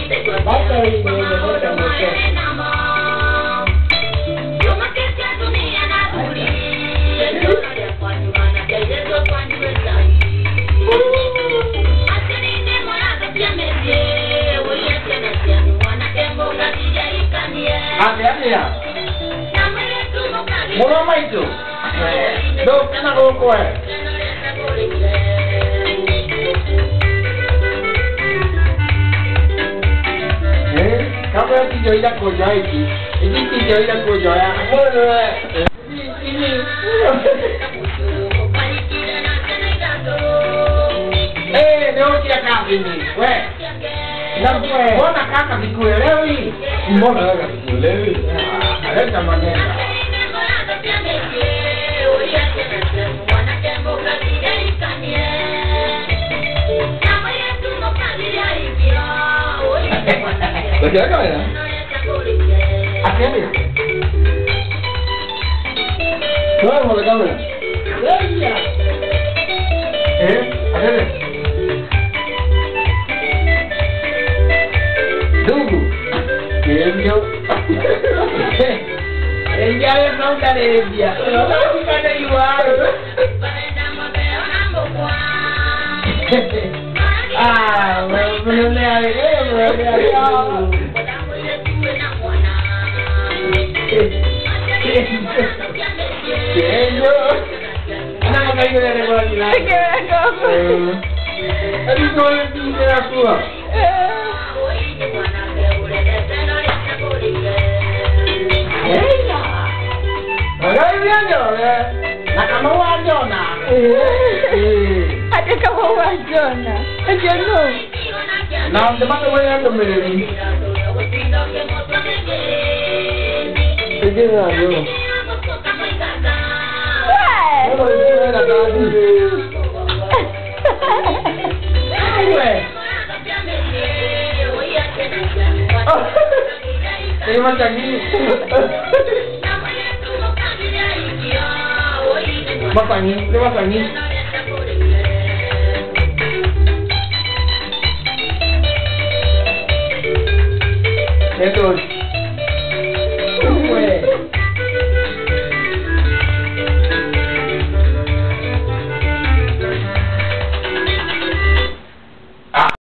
Mula itu. Dok, kena rokok. Kamu yang tiga idak kerja ini tiga idak kerja ya. Ini. Leo kia kazi ni. Weh. Mbona kaka vikuelewi? Mbona kaka vikuelewi? Aleta maneno. Baca apa ya? Apa ya? Kau mau kamu? Iya. Ada deh. Tunggu. Enjo. Enjo yang mau dari dia. Bukan dari luar. Belum hari kenapa kayu dari bola gila? Aduh, kau yang pintar aku. Agak dia aja, nak kamu aja nak. Ada kamu aja nak. Aja no. Nah, tempat tu yang kembali. Pergi lah, yo. Kalau dia nak tadi. Ini macam ni. Masak ni, dia masak ni. Betul.